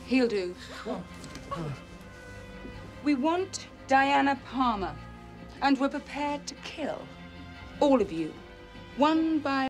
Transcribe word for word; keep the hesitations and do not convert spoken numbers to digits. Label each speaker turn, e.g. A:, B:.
A: He'll do. We want Diana Palmer, and we're prepared to kill all of you, one by